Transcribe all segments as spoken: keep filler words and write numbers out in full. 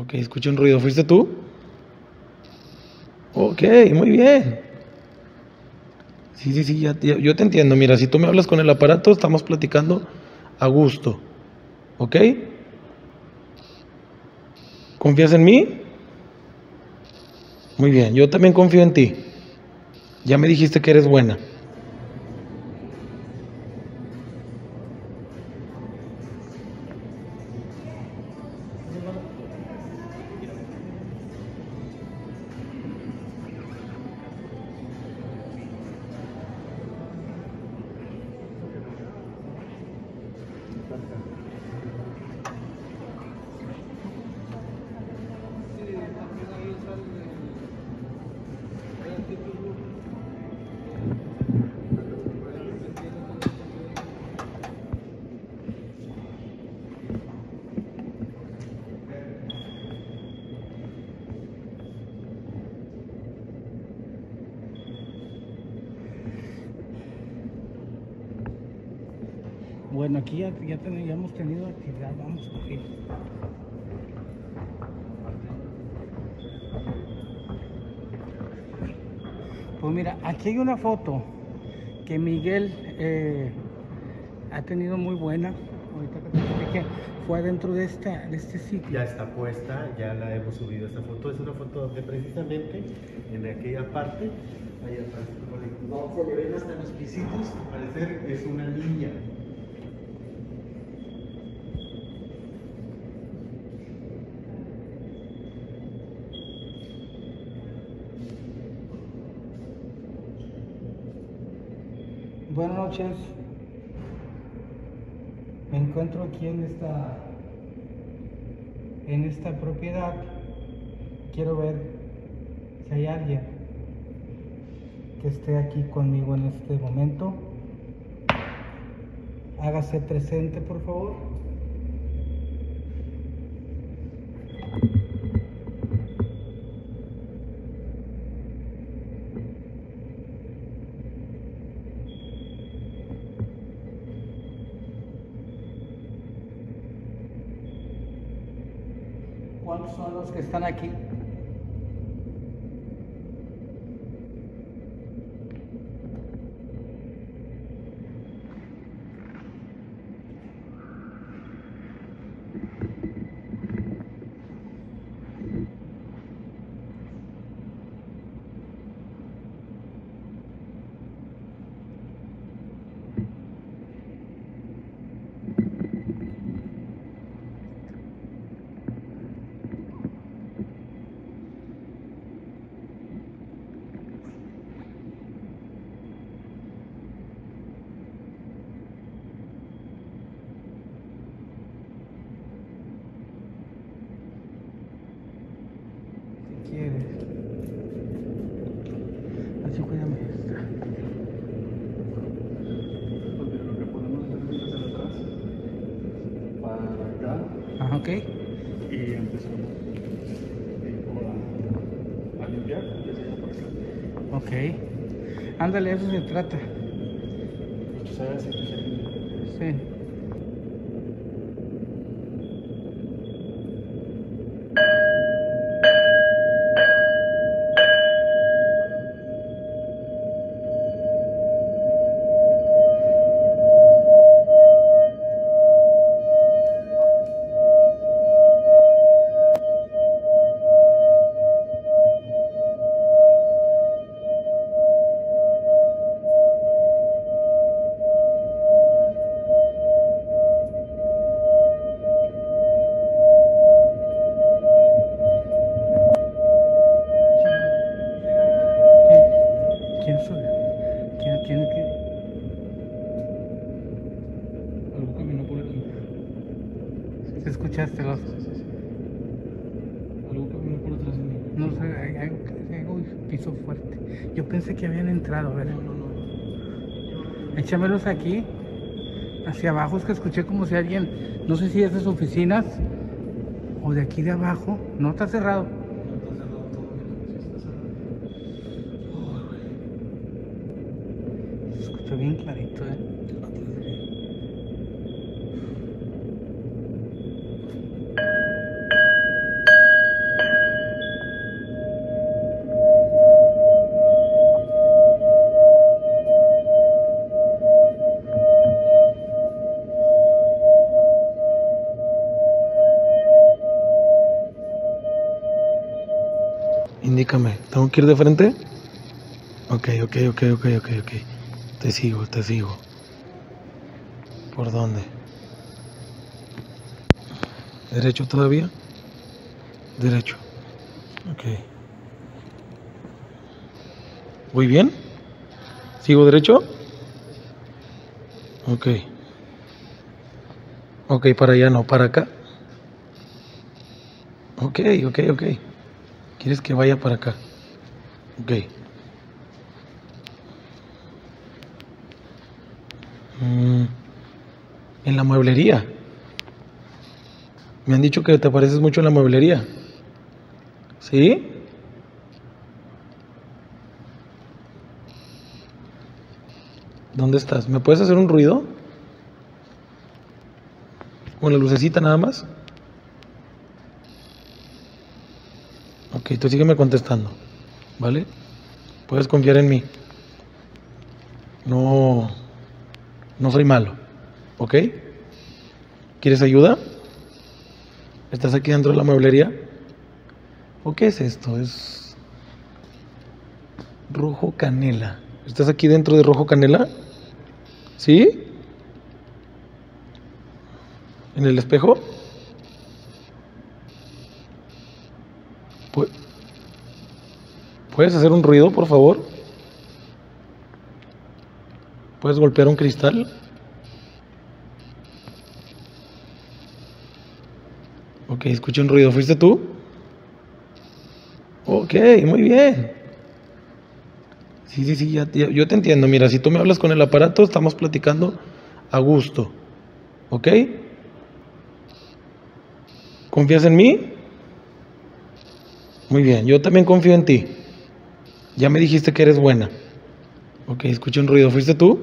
Ok, escuché un ruido. ¿Fuiste tú? Ok, muy bien. Sí, sí, sí, ya, ya- yo te entiendo. Mira, si tú me hablas con el aparato, estamos platicando a gusto. ¿Ok? ¿Confías en mí? Muy bien, yo también confío en ti. Ya me dijiste que eres buena. Bueno, aquí ya, ya, ten- ya hemos tenido actividad, vamos a ver. Pues mira, aquí hay una foto que Miguel eh, ha tenido muy buena. Ahorita que te expliqué, fue adentro de, esta, de este sitio. Ya está puesta, ya la hemos subido esta foto. Es una foto donde precisamente en aquella parte, ahí atrás, no se le ven hasta los pisitos, al parecer es una niña. Buenas noches. Me encuentro aquí en esta en esta propiedad. Quiero ver si hay alguien que esté aquí conmigo en este momento. Hágase presente, por favor. ¿Cuántos son los que están aquí? Si quieres. Así cuídame esta. Porque lo que podemos hacer es hacia atrás, para acá, Ah, ok. y empezamos tipo, a, a limpiar desde allá para acá. Ok. Ándale, eso se trata. Tú sabes si tú sabes. Sí. ¿Quién soy? ¿Quién tiene que...? Algo caminó por aquí. ¿Se escuchaste los...? Algo caminó por atrás de mí. No sé, hay algo que hay algo piso fuerte. Yo pensé que habían entrado, a ver. No, no, no. Échamelos aquí. Hacia abajo, es que escuché como si alguien... No sé si es de sus oficinas o de aquí de abajo. No está cerrado. No está cerrado todo, mira. Sí está cerrado. Se escuchó bien clarito, ¿eh? Atrás de mí. Indícame, ¿tengo que ir de frente? Ok, ok, ok, ok, ok, ok. Te sigo, te sigo. ¿Por dónde? ¿Derecho todavía? Derecho. Ok. ¿Voy bien? ¿Sigo derecho? Ok. Ok, para allá no, para acá. Ok, ok, ok. ¿Quieres que vaya para acá? Ok. Mm, en la mueblería. Me han dicho que te pareces mucho en la mueblería. ¿Sí? ¿Dónde estás? ¿Me puedes hacer un ruido? ¿Con la lucecita nada más? Ok, tú sígueme contestando, ¿vale? Puedes confiar en mí. No, no soy malo, ¿ok? ¿Quieres ayuda? ¿Estás aquí dentro de la mueblería? ¿O qué es esto? Es rojo canela. ¿Estás aquí dentro de rojo canela? ¿Sí? ¿En el espejo? Pu- ¿Puedes hacer un ruido, por favor? ¿Puedes golpear un cristal? Ok, escuché un ruido. ¿Fuiste tú? Ok, muy bien. Sí, sí, sí, ya, ya- yo te entiendo. Mira, si tú me hablas con el aparato, estamos platicando a gusto. ¿Ok? ¿Confías en mí? Muy bien, yo también confío en ti. Ya me dijiste que eres buena. Ok, escuché un ruido. ¿Fuiste tú?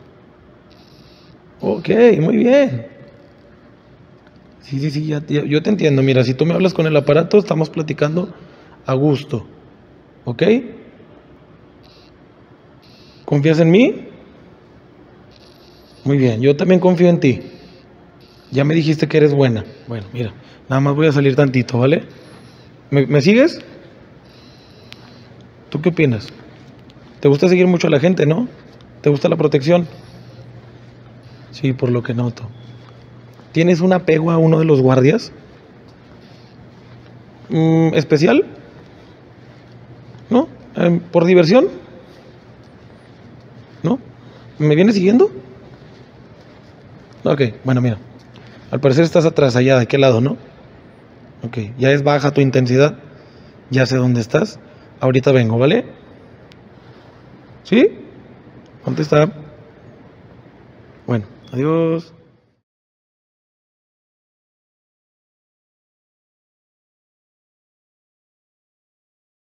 Ok, muy bien. Sí, sí, sí, ya, ya- yo te entiendo. Mira, si tú me hablas con el aparato, estamos platicando a gusto. ¿Ok? ¿Confías en mí? Muy bien, yo también confío en ti. Ya me dijiste que eres buena. Bueno, mira, nada más voy a salir tantito, ¿vale? ¿Me, me sigues? ¿Tú qué opinas? ¿Te gusta seguir mucho a la gente, no? ¿Te gusta la protección? Sí, por lo que noto. ¿Tienes un apego a uno de los guardias? Mm, ¿especial? ¿No? Em, ¿por diversión? ¿No? ¿Me vienes siguiendo? Ok, bueno, mira. Al parecer estás atrás, allá, ¿de qué lado, no? Ok, ya es baja tu intensidad. Ya sé dónde estás. Ahorita vengo, ¿vale? ¿Sí? ¿Dónde está? Bueno, adiós.